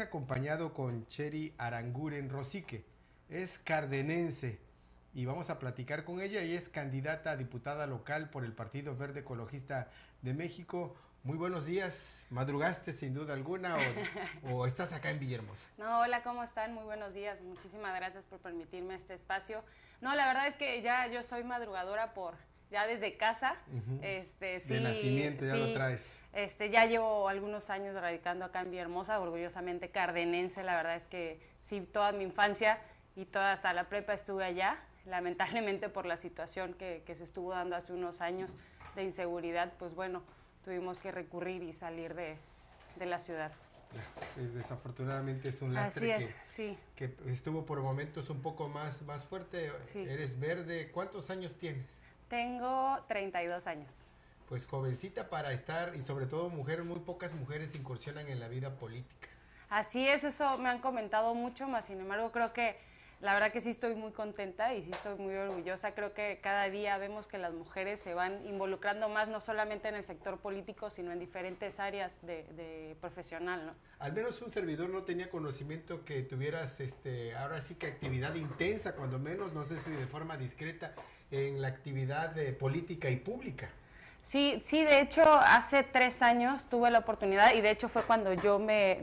acompañado con Cheri Aranguren Rosique. Es cardenense y vamos a platicar con ella. Ella es candidata a diputada local por el Partido Verde Ecologista de México. Muy buenos días. ¿Madrugaste sin duda alguna o estás acá en Villahermosa? No, hola, ¿cómo están? Muy buenos días. Muchísimas gracias por permitirme este espacio. No, la verdad es que ya yo soy madrugadora ya desde casa. Sí, de nacimiento ya sí, lo traes. Ya llevo algunos años radicando acá en Villahermosa, orgullosamente cardenense. La verdad es que sí, toda mi infancia y toda hasta la prepa estuve allá. Lamentablemente por la situación que se estuvo dando hace unos años de inseguridad, pues bueno, tuvimos que recurrir y salir de la ciudad. Desafortunadamente es un lastre que estuvo por momentos un poco más fuerte. Sí. Eres verde. ¿Cuántos años tienes? Tengo 32 años. Pues jovencita para estar, y sobre todo mujer, muy pocas mujeres incursionan en la vida política. Así es, eso me han comentado mucho, más sin embargo creo que la verdad que sí estoy muy contenta y sí estoy muy orgullosa. Creo que cada día vemos que las mujeres se van involucrando más, no solamente en el sector político, sino en diferentes áreas de profesional, ¿no? Al menos un servidor no tenía conocimiento que tuvieras, ahora sí que actividad intensa, cuando menos, no sé si de forma discreta, en la actividad política y pública. Sí, de hecho, hace 3 años tuve la oportunidad, y de hecho fue cuando yo me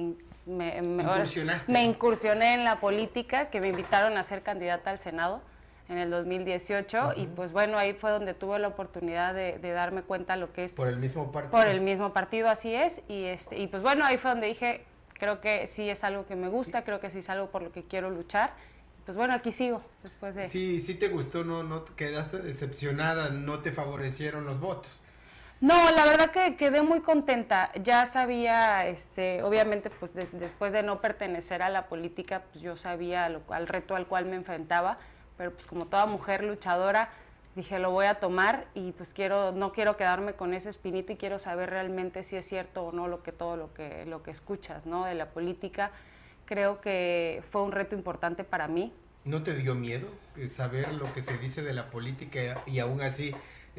incursioné en la política, que me invitaron a ser candidata al Senado en el 2018, y pues bueno, ahí fue donde tuve la oportunidad de darme cuenta lo que es... ¿Por el mismo partido? Por el mismo partido, así es, y pues bueno, ahí fue donde dije, creo que sí es algo que me gusta, creo que sí es algo por lo que quiero luchar. Pues bueno, aquí sigo después de... Sí te gustó, no quedaste decepcionada, no te favorecieron los votos. No, la verdad que quedé muy contenta. Ya sabía, obviamente, pues después de no pertenecer a la política, pues yo sabía al reto al cual me enfrentaba, pero pues como toda mujer luchadora, dije, lo voy a tomar y pues no quiero quedarme con esa espinita y quiero saber realmente si es cierto o no lo que escuchas, ¿no? De la política. Creo que fue un reto importante para mí. ¿No te dio miedo saber lo que se dice de la política y aún así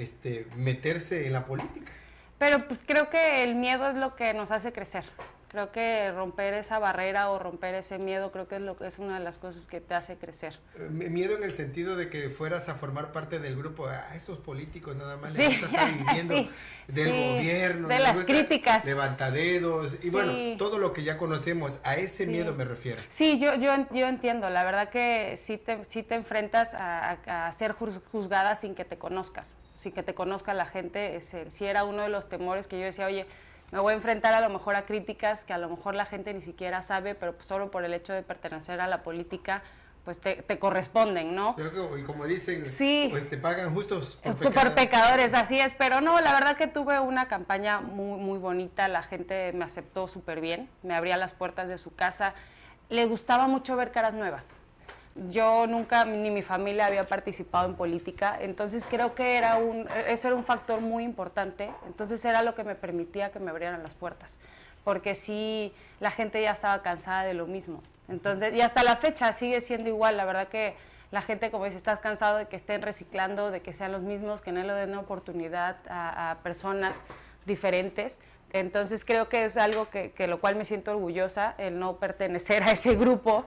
meterse en la política? Pero pues creo que el miedo es lo que nos hace crecer. Creo que romper esa barrera o romper ese miedo, creo que es una de las cosas que te hace crecer. Miedo en el sentido de que fueras a formar parte del grupo, esos políticos nada más les gusta estar viviendo del gobierno, de las críticas, levantadedos, y bueno, todo lo que ya conocemos, a ese miedo me refiero. Sí, yo entiendo, la verdad que sí te enfrentas a ser juzgada sin que te conozcas, sin que te conozca la gente. Sí era uno de los temores que yo decía, oye, me voy a enfrentar a lo mejor a críticas que a lo mejor la gente ni siquiera sabe, pero pues solo por el hecho de pertenecer a la política, pues te corresponden, ¿no? Y como dicen, pues te pagan justos por pecadores, así es, pero no, la verdad que tuve una campaña muy, muy bonita, la gente me aceptó súper bien, me abría las puertas de su casa, le gustaba mucho ver caras nuevas. Yo nunca, ni mi familia había participado en política, entonces creo que eso era un factor muy importante, entonces era lo que me permitía que me abrieran las puertas, porque sí, la gente ya estaba cansada de lo mismo, entonces, y hasta la fecha sigue siendo igual, la verdad que la gente, como dice, estás cansado de que estén reciclando, de que sean los mismos, que no le den oportunidad a personas diferentes. Entonces creo que es algo que lo cual me siento orgullosa, el no pertenecer a ese grupo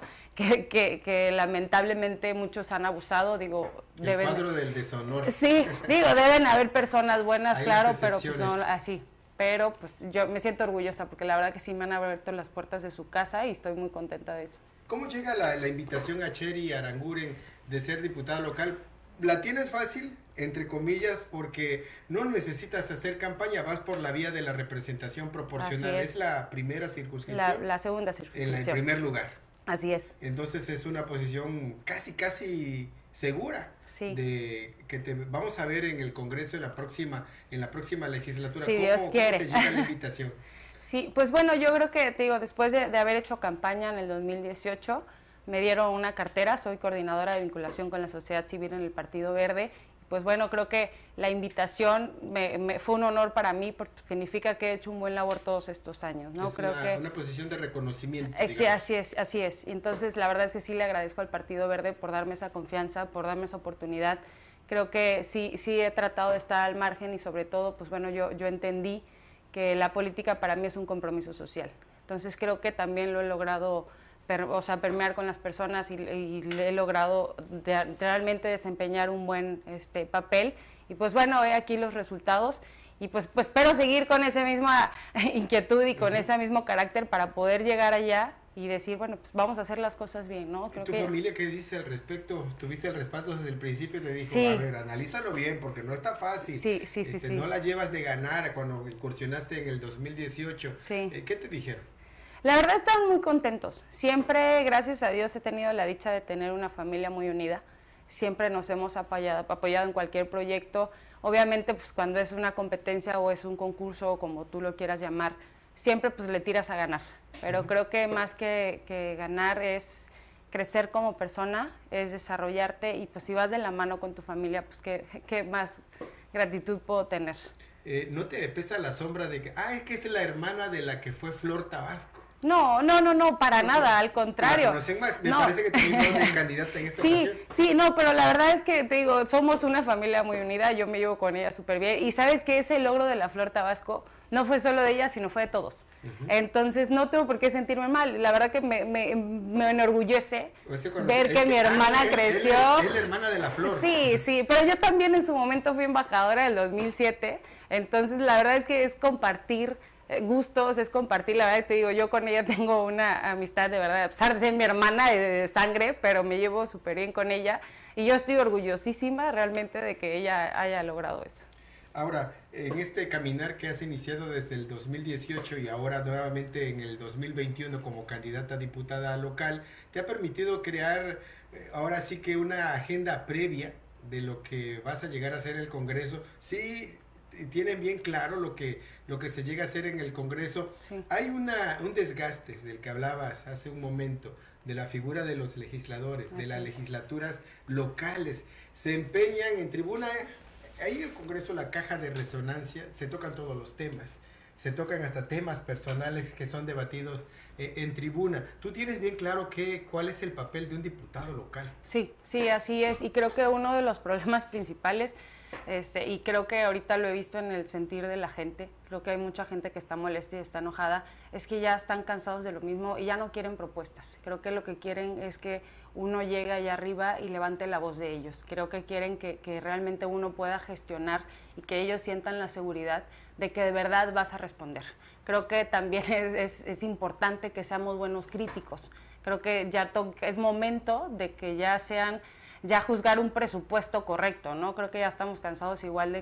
que lamentablemente muchos han abusado, el cuadro del deshonor. Sí, deben haber personas buenas, claro, pero pues no así. Pero pues yo me siento orgullosa porque la verdad que sí me han abierto las puertas de su casa y estoy muy contenta de eso. ¿Cómo llega la invitación a Cheri Aranguren de ser diputada local? ¿La tienes fácil, entre comillas, porque no necesitas hacer campaña, vas por la vía de la representación proporcional? ¿Es la primera circunscripción? La segunda circunscripción. En primer lugar. Así es. Entonces es una posición casi segura de que te vamos a ver en el Congreso en la próxima legislatura. Si Dios quiere. ¿Cómo te llega la invitación? Sí, pues bueno, yo creo que, después de haber hecho campaña en el 2018, me dieron una cartera, soy coordinadora de vinculación con la sociedad civil en el Partido Verde. Pues bueno, creo que la invitación fue un honor para mí, porque significa que he hecho un buen labor todos estos años, ¿no? Una posición de reconocimiento. Sí, así es. Entonces, la verdad es que sí le agradezco al Partido Verde por darme esa confianza, por darme esa oportunidad. Creo que sí he tratado de estar al margen y sobre todo, pues bueno, yo entendí que la política para mí es un compromiso social. Entonces creo que también lo he logrado permear con las personas y he logrado realmente desempeñar un buen papel. Y pues bueno, he aquí los resultados y pues espero seguir con esa misma inquietud y con ese mismo carácter para poder llegar allá y decir, bueno, pues vamos a hacer las cosas bien, ¿no? Creo ¿Tu familia qué dice al respecto? ¿Tuviste el respaldo desde el principio? Te dijo, sí. A ver, analízalo bien porque no está fácil. Sí. No la llevas de ganar cuando incursionaste en el 2018. Sí. ¿Qué te dijeron? La verdad están muy contentos. Siempre, gracias a Dios, he tenido la dicha de tener una familia muy unida. Siempre nos hemos apoyado en cualquier proyecto. Obviamente, pues cuando es una competencia o es un concurso, como tú lo quieras llamar, siempre pues le tiras a ganar. Pero creo que más que ganar es crecer como persona, es desarrollarte y pues si vas de la mano con tu familia, pues qué más gratitud puedo tener. ¿No te pesa la sombra de que, que es la hermana de la que fue Flor Tabasco? No, para nada, al contrario. ¿La conocen más? Me parece que tuvimos de candidata en esta ocasión. Sí, pero la verdad es que, te digo, somos una familia muy unida, yo me llevo con ella súper bien, y sabes que ese logro de la Flor Tabasco no fue solo de ella, sino fue de todos. Entonces, no tengo por qué sentirme mal, la verdad que me enorgullece ver que mi hermana creció. Es la hermana de la Flor. Sí, pero yo también en su momento fui embajadora del 2007, entonces la verdad es que es compartir gustos, es compartir, la verdad te digo, yo con ella tengo una amistad de verdad, a pesar de ser mi hermana de sangre, pero me llevo súper bien con ella y yo estoy orgullosísima realmente de que ella haya logrado eso. Ahora, en este caminar que has iniciado desde el 2018 y ahora nuevamente en el 2021 como candidata a diputada local, ¿te ha permitido crear ahora sí que una agenda previa de lo que vas a llegar a hacer el Congreso? Sí, tienen bien claro lo que se llega a hacer en el Congreso. Sí. Hay un desgaste del que hablabas hace un momento, de la figura de los legisladores, de las legislaturas locales. Se empeñan en tribuna, ahí en el Congreso, la caja de resonancia, se tocan todos los temas. Se tocan hasta temas personales que son debatidos en tribuna. ¿Tú tienes bien claro cuál es el papel de un diputado local? Sí, así es. Y creo que uno de los problemas principales, y creo que ahorita lo he visto en el sentir de la gente, creo que hay mucha gente que está molesta y está enojada, es que ya están cansados de lo mismo y ya no quieren propuestas. Creo que lo que quieren es que uno llegue allá arriba y levante la voz de ellos. Creo que quieren que realmente uno pueda gestionar y que ellos sientan la seguridad de que de verdad vas a responder. Creo que también es importante que seamos buenos críticos. Creo que ya es momento de que ya juzgar un presupuesto correcto, ¿no? Creo que ya estamos cansados igual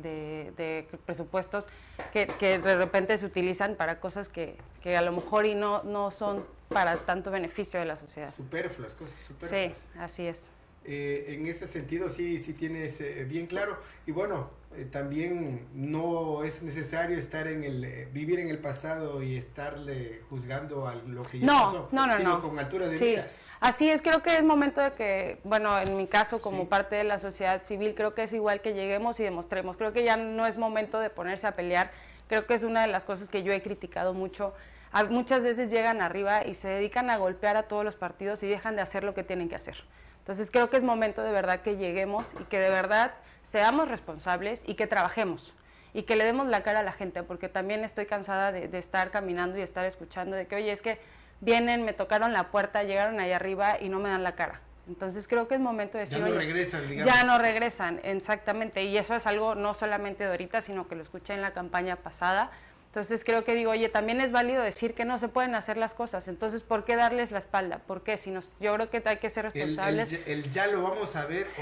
de presupuestos que de repente se utilizan para cosas que a lo mejor y no son para tanto beneficio de la sociedad. Superfluas, cosas superfluas. Sí, así es. En ese sentido sí tienes bien claro. Y bueno, también no es necesario vivir en el pasado y estarle juzgando a lo que ya pasó, sino con altura de miras. Así es, creo que es momento de que, bueno, en mi caso como parte de la sociedad civil, creo que es igual que lleguemos y demostremos. Creo que ya no es momento de ponerse a pelear. Creo que es una de las cosas que yo he criticado mucho. Muchas veces llegan arriba y se dedican a golpear a todos los partidos y dejan de hacer lo que tienen que hacer. Entonces creo que es momento de verdad que lleguemos y que de verdad seamos responsables y que trabajemos y que le demos la cara a la gente, porque también estoy cansada de estar caminando y estar escuchando de que, oye, es que vienen, me tocaron la puerta, llegaron allá arriba y no me dan la cara. Entonces creo que es momento de decir, ya no regresan, digamos. Ya no regresan, exactamente, y eso es algo no solamente de ahorita, sino que lo escuché en la campaña pasada. Entonces creo que digo, oye, también es válido decir que no se pueden hacer las cosas, entonces ¿por qué darles la espalda? ¿Por qué? Yo creo que hay que ser responsables. Ya lo vamos a ver,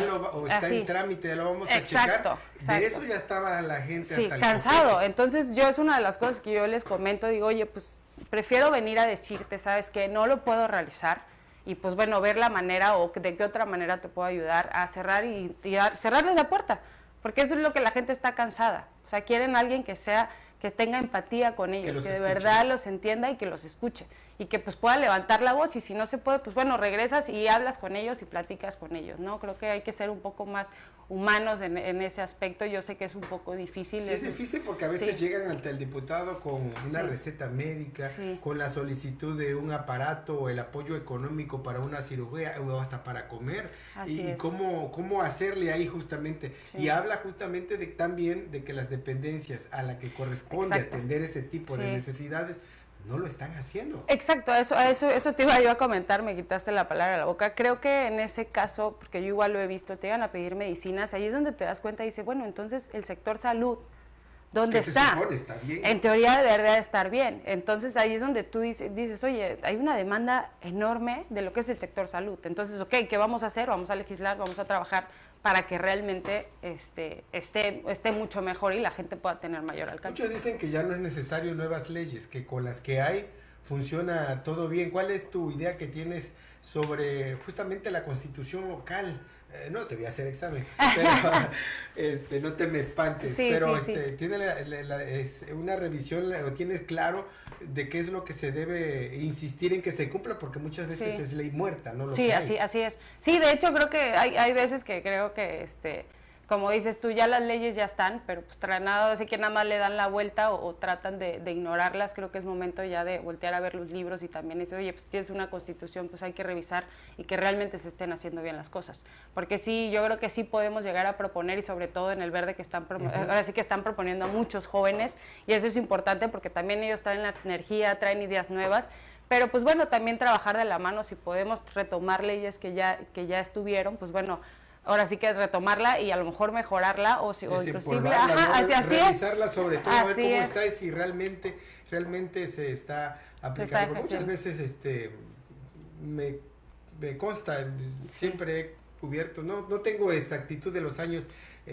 o está en trámite, ya lo vamos a checar. Exacto. De eso ya estaba la gente hasta el cansado. copete. Entonces yo es una de las cosas que yo les comento, digo, oye, pues prefiero venir a decirte, ¿sabes qué? No lo puedo realizar, y pues bueno, ver la manera o de qué otra manera te puedo ayudar a cerrar y cerrarles la puerta, porque eso es lo que la gente está cansada. O sea, quieren a alguien que tenga empatía con ellos, que de verdad los entienda y que los escuche y que pues pueda levantar la voz, y si no se puede, pues bueno, regresas y hablas con ellos y platicas con ellos, ¿no? Creo que hay que ser un poco más humanos en ese aspecto. Yo sé que es un poco difícil. Sí, es difícil porque a veces llegan ante el diputado con una receta médica, con la solicitud de un aparato o el apoyo económico para una cirugía o hasta para comer. Y cómo hacerle ahí justamente. Y habla justamente también de que las dependencias a la que corresponde atender ese tipo de necesidades no lo están haciendo. Exacto, eso te iba yo a comentar, me quitaste la palabra de la boca. Creo que en ese caso, porque yo igual lo he visto, te iban a pedir medicinas, ahí es donde te das cuenta y dices, bueno, entonces el sector salud, ¿dónde está? Se supone, está bien. En teoría debería estar bien. Entonces ahí es donde tú dices, oye, hay una demanda enorme de lo que es el sector salud. Entonces, ok, ¿qué vamos a hacer? Vamos a legislar, vamos a trabajar para que realmente esté mucho mejor y la gente pueda tener mayor alcance. Muchos dicen que ya no es necesario nuevas leyes, que con las que hay funciona todo bien. ¿Cuál es tu idea que tienes sobre justamente la constitución local? No te voy a hacer examen, pero no te me espantes, sí, pero sí. ¿tiene una revisión o tienes claro de qué es lo que se debe insistir en que se cumpla? Porque muchas veces es ley muerta, ¿no? Sí, así es. Sí, de hecho creo que hay veces que creo que como dices tú, ya las leyes ya están, pero pues así que nada más le dan la vuelta o tratan de ignorarlas. Creo que es momento ya de voltear a ver los libros y también decir, oye, pues tienes una constitución, pues hay que revisar y que realmente se estén haciendo bien las cosas. Porque sí, yo creo que sí podemos llegar a proponer y sobre todo en el verde que ahora sí que están proponiendo a muchos jóvenes y eso es importante porque también ellos traen la energía, traen ideas nuevas. Pero pues bueno, también trabajar de la mano, si podemos retomar leyes que ya estuvieron, pues bueno, ahora sí que es retomarla y a lo mejor mejorarla o inclusive revisarla sobre todo, a ver cómo está y si realmente se está aplicando. Muchas veces me consta, siempre he cubierto, no tengo exactitud de los años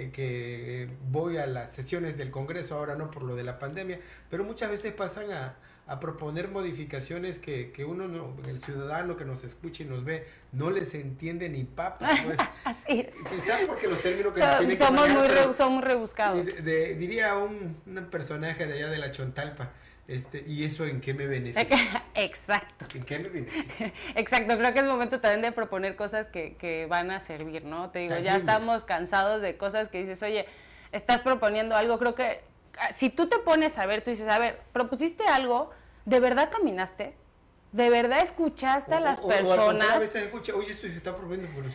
que voy a las sesiones del Congreso, ahora no por lo de la pandemia, pero muchas veces pasan a proponer modificaciones que uno, el ciudadano que nos escucha y nos ve, no les entiende ni papa. Pues. Así es. Quizás porque los términos que se tienen que manejar, son muy rebuscados. Diría un personaje de allá de la Chontalpa, ¿y eso en qué me beneficia? Exacto. ¿En qué me beneficia? Exacto, creo que es momento también de proponer cosas que van a servir, ¿no? Te digo, ya estamos cansados de cosas que dices, oye, estás proponiendo algo, creo que si tú te pones a ver, tú dices, a ver, propusiste algo, ¿de verdad caminaste? ¿De verdad escuchaste a las personas? A veces escucha, oye, esto se está proponiendo, pero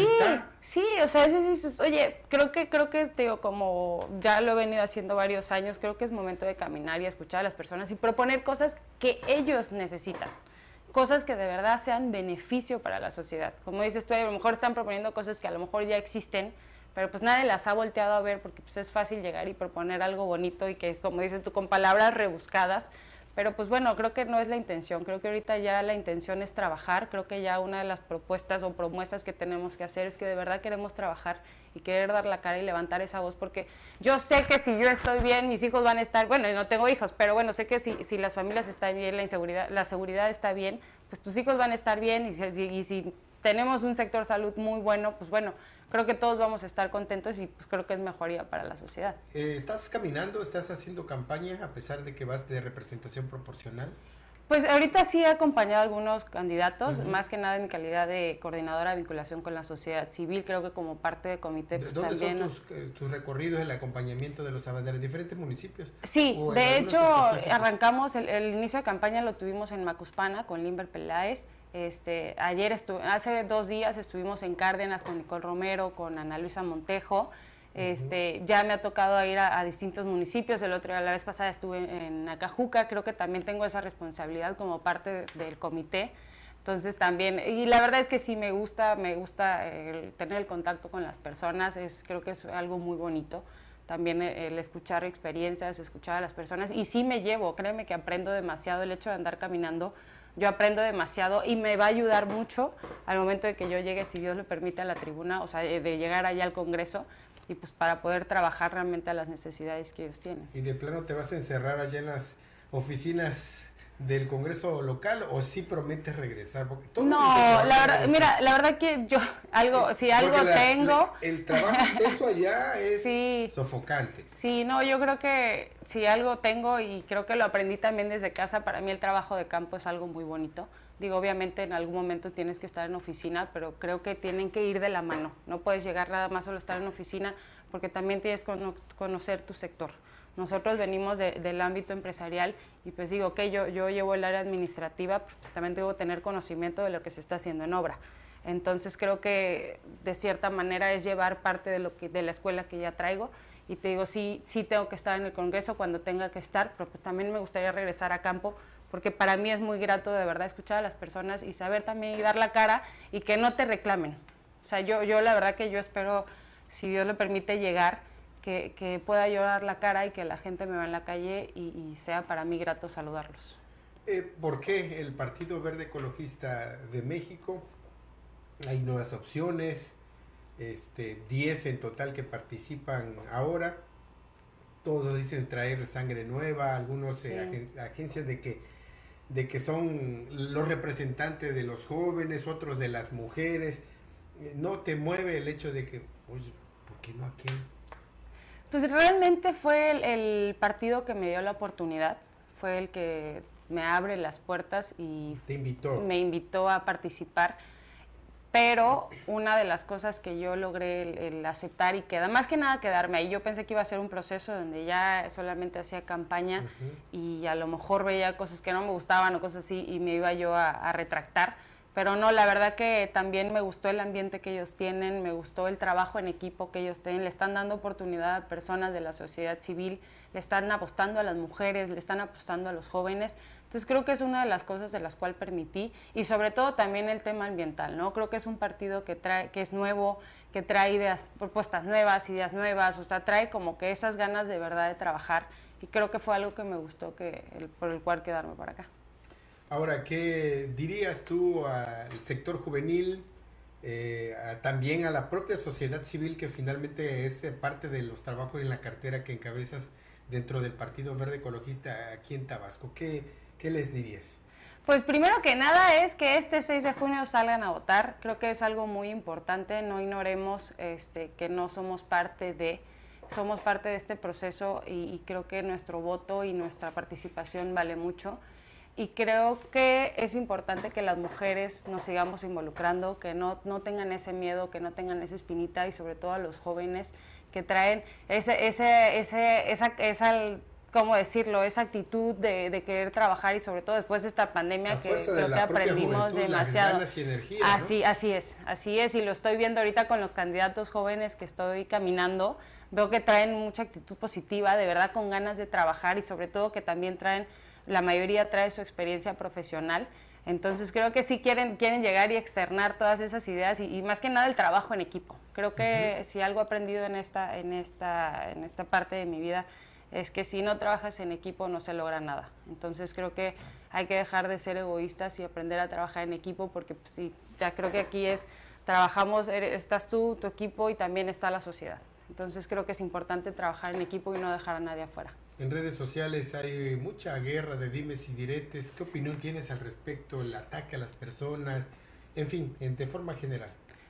sí, o sea, oye, creo que digo, como ya lo he venido haciendo varios años, creo que es momento de caminar y escuchar a las personas y proponer cosas que ellos necesitan, cosas que de verdad sean beneficio para la sociedad. Como dices tú, a lo mejor están proponiendo cosas que a lo mejor ya existen, pero pues nadie las ha volteado a ver porque pues es fácil llegar y proponer algo bonito y que, como dices tú, con palabras rebuscadas, pero pues bueno, creo que no es la intención, creo que ahorita ya la intención es trabajar, creo que ya una de las propuestas o promesas que tenemos que hacer es que de verdad queremos trabajar y querer dar la cara y levantar esa voz, porque yo sé que si yo estoy bien, mis hijos van a estar, bueno, no tengo hijos, pero bueno, sé que si las familias están bien, la seguridad está bien, pues tus hijos van a estar bien y si tenemos un sector salud muy bueno, pues bueno, creo que todos vamos a estar contentos y pues creo que es mejoría para la sociedad. ¿Estás caminando, estás haciendo campaña a pesar de que vas de representación proporcional? Pues ahorita sí he acompañado a algunos candidatos, más que nada en mi calidad de coordinadora de vinculación con la sociedad civil, creo que como parte de comité. Pues, ¿Dónde también son tus recorridos, el acompañamiento de los diferentes municipios? Sí, de hecho arrancamos, el inicio de campaña lo tuvimos en Macuspana con Limber Peláez. Hace 2 días estuvimos en Cárdenas con Nicole Romero, con Ana Luisa Montejo. Ya me ha tocado ir a distintos municipios. La vez pasada estuve en Acajuca, creo que también tengo esa responsabilidad como parte del comité. Entonces también, y la verdad es que sí me gusta tener el contacto con las personas, creo que es algo muy bonito. También el escuchar experiencias, escuchar a las personas, y sí me llevo, créeme que aprendo demasiado el hecho de andar caminando. Yo aprendo demasiado y me va a ayudar mucho al momento de que yo llegue, si Dios lo permite, a la tribuna, o sea, de llegar allá al Congreso y pues para poder trabajar realmente a las necesidades que ellos tienen. ¿Y de plano te vas a encerrar allá en las oficinas del Congreso local o sí prometes regresar? Porque no, la verdad, mira, la verdad que yo tengo... el trabajo intenso allá es sofocante. Sí, no, yo creo que si algo tengo y creo que lo aprendí también desde casa, para mí el trabajo de campo es algo muy bonito. Digo, obviamente en algún momento tienes que estar en oficina, pero creo que tienen que ir de la mano. No puedes llegar nada más solo a estar en oficina porque también tienes que conocer tu sector. Nosotros venimos del ámbito empresarial y pues digo, ok, yo llevo el área administrativa, pues también debo tener conocimiento de lo que se está haciendo en obra. Entonces creo que de cierta manera es llevar parte de la escuela que ya traigo y te digo, sí tengo que estar en el Congreso cuando tenga que estar, pero pues también me gustaría regresar a campo porque para mí es muy grato de verdad escuchar a las personas y saber también y dar la cara y que no te reclamen. O sea, yo la verdad que yo espero, si Dios lo permite, llegar, que pueda yo dar la cara y que la gente me vea en la calle y sea para mí grato saludarlos. ¿Por qué el Partido Verde Ecologista de México? Hay nuevas opciones, 10 en total que participan ahora. Todos dicen traer sangre nueva, algunos Sí. agencias de que son los representantes de los jóvenes, otros de las mujeres. ¿No te mueve el hecho de que, oye, ¿por qué no aquel? Pues realmente fue el partido que me dio la oportunidad, fue el que me abre las puertas y Te invitó. me invitó a participar. Pero una de las cosas que yo logré el aceptar y más que nada quedarme ahí, yo pensé que iba a ser un proceso donde ya solamente hacía campaña y a lo mejor veía cosas que no me gustaban o cosas así y me iba yo a retractar, pero no, la verdad que también me gustó el ambiente que ellos tienen, me gustó el trabajo en equipo que ellos tienen, le están dando oportunidad a personas de la sociedad civil, le están apostando a las mujeres, le están apostando a los jóvenes. Entonces creo que es una de las cosas de las cuales permití y sobre todo también el tema ambiental, ¿no? Creo que es un partido que es nuevo, que trae ideas, propuestas nuevas, ideas nuevas, o sea, trae como que esas ganas de verdad de trabajar y creo que fue algo que me gustó por el cual quedarme para acá. Ahora, ¿qué dirías tú al sector juvenil, también a la propia sociedad civil que finalmente es parte de los trabajos en la cartera que encabezas dentro del Partido Verde Ecologista aquí en Tabasco? ¿Qué les dirías? Pues primero que nada es que este 6 de junio salgan a votar, creo que es algo muy importante, no ignoremos que no somos parte de este proceso y creo que nuestro voto y nuestra participación vale mucho. Y creo que es importante que las mujeres nos sigamos involucrando, que no tengan ese miedo, que no tengan esa espinita y sobre todo a los jóvenes que traen ¿cómo decirlo? Esa actitud de querer trabajar y sobre todo después de esta pandemia que creo que aprendimos demasiado. Las ganas y energía, Así es y lo estoy viendo ahorita con los candidatos jóvenes que estoy caminando. Veo que traen mucha actitud positiva, de verdad con ganas de trabajar y sobre todo que también la mayoría trae su experiencia profesional. Entonces creo que sí quieren llegar y externar todas esas ideas y más que nada el trabajo en equipo. Creo que si algo he aprendido en esta parte de mi vida es que si no trabajas en equipo no se logra nada. Entonces creo que hay que dejar de ser egoístas y aprender a trabajar en equipo porque pues, sí, ya creo que aquí trabajamos, estás tú, tu equipo y también está la sociedad. Entonces creo que es importante trabajar en equipo y no dejar a nadie afuera. En redes sociales hay mucha guerra de dimes y diretes. ¿Qué opinión tienes al respecto? El ataque a las personas, en fin, de forma general.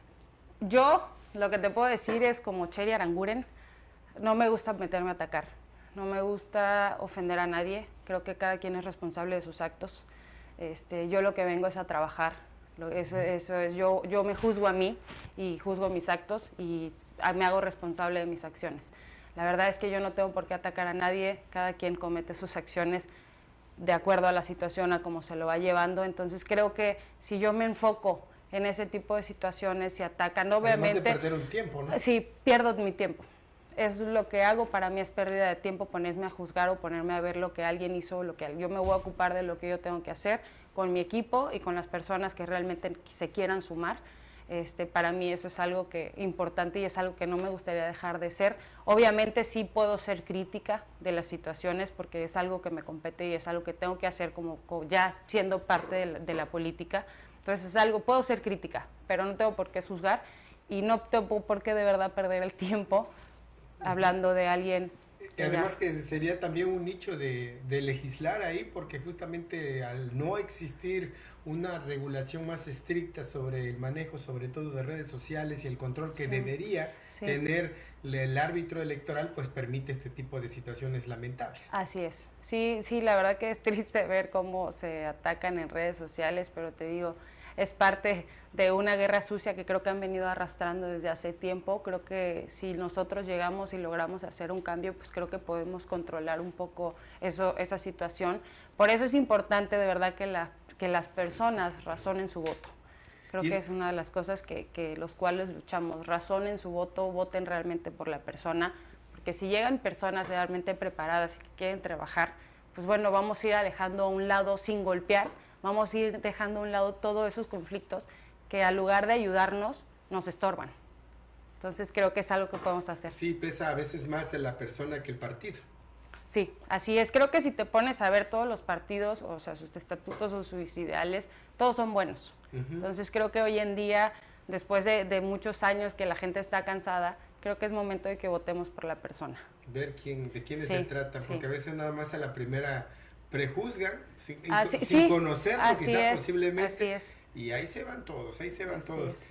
Yo lo que te puedo decir es como Cheri Aranguren, no me gusta meterme a atacar, no me gusta ofender a nadie, creo que cada quien es responsable de sus actos. Yo lo que vengo es a trabajar, eso es, yo me juzgo a mí y juzgo mis actos y me hago responsable de mis acciones. La verdad es que yo no tengo por qué atacar a nadie, cada quien comete sus acciones de acuerdo a la situación, a cómo se lo va llevando, entonces creo que si yo me enfoco en ese tipo de situaciones, si atacan, obviamente... Además de perder un tiempo, ¿no? Sí, pierdo mi tiempo. Es lo que hago, para mí es pérdida de tiempo ponerme a juzgar o ponerme a ver lo que alguien hizo, yo me voy a ocupar de lo que yo tengo que hacer con mi equipo y con las personas que realmente se quieran sumar. Para mí eso es algo importante y es algo que no me gustaría dejar de ser. Obviamente sí puedo ser crítica de las situaciones porque es algo que me compete y es algo que tengo que hacer como ya siendo parte de la política. Entonces puedo ser crítica, pero no tengo por qué juzgar y no tengo por qué de verdad perder el tiempo hablando de alguien. Y además que sería también un nicho de legislar ahí, porque justamente al no existir una regulación más estricta sobre el manejo, sobre todo de redes sociales y el control que debería tener el árbitro electoral, pues permite este tipo de situaciones lamentables. Así es. Sí, la verdad que es triste ver cómo se atacan en redes sociales, pero te digo, es parte de una guerra sucia que creo que han venido arrastrando desde hace tiempo. Creo que si nosotros llegamos y logramos hacer un cambio, pues creo que podemos controlar un poco esa situación. Por eso es importante de verdad que las personas razonen su voto. Creo que es una de las cosas que los cuales luchamos. Razonen su voto, voten realmente por la persona, porque si llegan personas realmente preparadas y que quieren trabajar, pues bueno, vamos a ir alejando a un lado sin golpear, vamos a ir dejando a un lado todos esos conflictos que al lugar de ayudarnos, nos estorban. Entonces creo que es algo que podemos hacer. Sí, pesa a veces más en la persona que el partido. Sí, así es. Creo que si te pones a ver todos los partidos, o sea, sus estatutos o sus ideales, todos son buenos. Entonces creo que hoy en día, después de muchos años que la gente está cansada, creo que es momento de que votemos por la persona. Ver de quiénes se trata, porque a veces nada más a la primera prejuzgan, sin conocerlo quizá posiblemente. Así es. Y ahí se van todos, todos.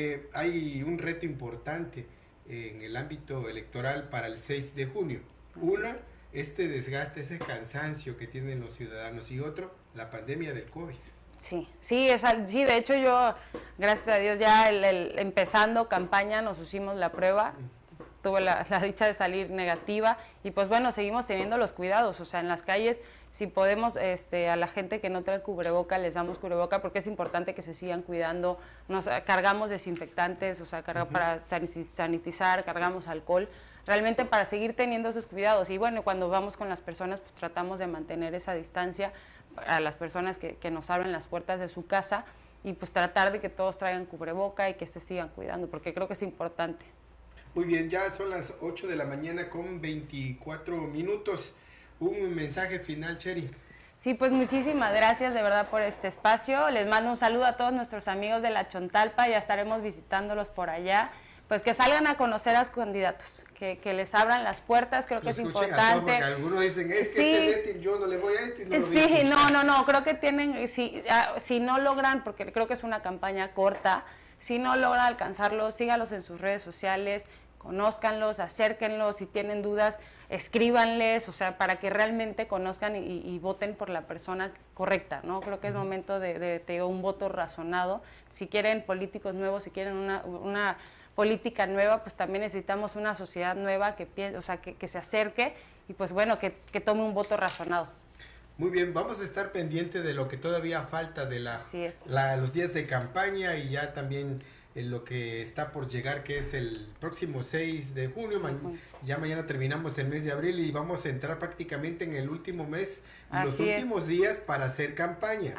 Hay un reto importante en el ámbito electoral para el 6 de junio. Una, este desgaste, ese cansancio que tienen los ciudadanos, y otro, la pandemia del COVID. Sí, de hecho yo, gracias a Dios, ya empezando campaña nos hicimos la prueba, tuve la dicha de salir negativa, y pues bueno, seguimos teniendo los cuidados, o sea, en las calles, si podemos, a la gente que no trae cubreboca, les damos cubreboca, porque es importante que se sigan cuidando, nos cargamos desinfectantes, o sea, para sanitizar, cargamos alcohol, realmente para seguir teniendo esos cuidados, y bueno, cuando vamos con las personas, pues tratamos de mantener esa distancia a las personas que nos abren las puertas de su casa, y pues tratar de que todos traigan cubreboca y que se sigan cuidando, porque creo que es importante. Muy bien, ya son las 8 de la mañana con 24 minutos. Un mensaje final, Cheri. Sí, pues muchísimas gracias de verdad por este espacio. Les mando un saludo a todos nuestros amigos de la Chontalpa, ya estaremos visitándolos por allá. Pues que salgan a conocer a los candidatos, que les abran las puertas, creo que es importante. Porque algunos dicen, es que yo no le voy a este, no lo voy a escuchar. No, creo que tienen, si no logran, porque creo que es una campaña corta, si no logran alcanzarlos, síganlos en sus redes sociales, conózcanlos, acérquenlos, si tienen dudas, escríbanles, o sea, para que realmente conozcan y voten por la persona correcta, ¿no? Creo que es momento de un voto razonado. Si quieren políticos nuevos, si quieren una política nueva, pues también necesitamos una sociedad nueva que se acerque y pues bueno, que tome un voto razonado. Muy bien, vamos a estar pendiente de lo que todavía falta de los días de campaña, y ya también lo que está por llegar, que es el próximo 6 de junio. Ya mañana terminamos el mes de abril y vamos a entrar prácticamente en el último mes y los últimos días para hacer campaña.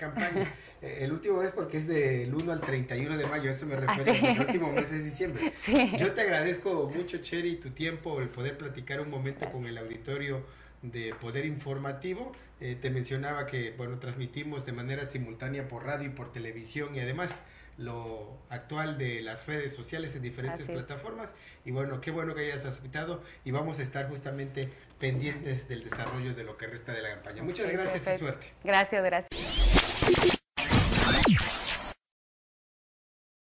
El último mes porque es del 1 al 31 de mayo, eso me refiero, el último mes es diciembre. Sí. Yo te agradezco mucho, Cheri, tu tiempo, el poder platicar un momento con el auditorio de Poder Informativo. Te mencionaba que, bueno, transmitimos de manera simultánea por radio y por televisión, y además lo actual de las redes sociales en diferentes plataformas, y bueno, qué bueno que hayas aceptado, y vamos a estar justamente pendientes del desarrollo de lo que resta de la campaña. Muchas gracias y suerte. Gracias.